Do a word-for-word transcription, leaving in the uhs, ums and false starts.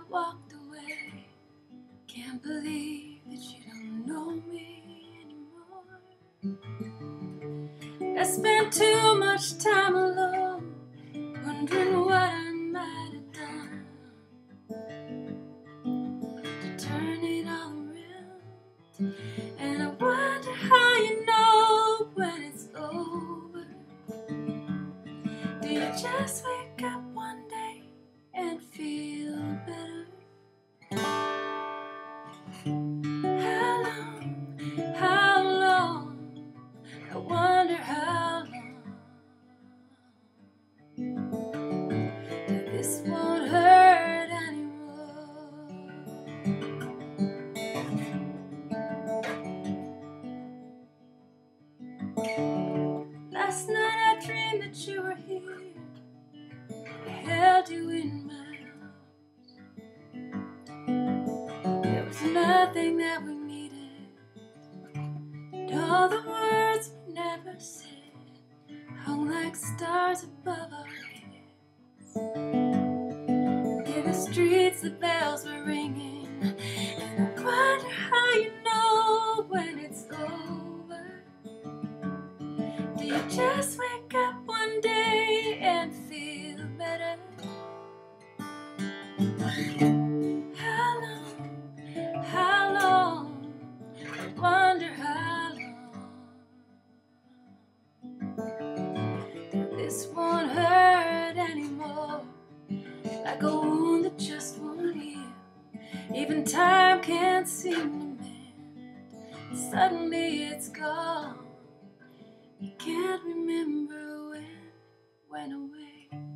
walked away. Can't believe that you don't know me anymore. I spent too much time alone, wondering what I might have done to turn it all around. And I wonder how you know when it's over. Do you just wake up one day and feel better? How long, how long, I wonder how long, that this won't hurt anymore. Last night I dreamed that you were here. I held you in my arms. There was nothing that we needed, and all the words we never said hung like stars above our heads. In the streets the bells were ringing, and I wonder how you know when it's over. Do you just wake up one day and feel better? How long, how long, I wonder how long, that this won't hurt anymore. Like a wound that just won't heal, even time can't seem to mend. Suddenly it's gone, you can't remember when it went away.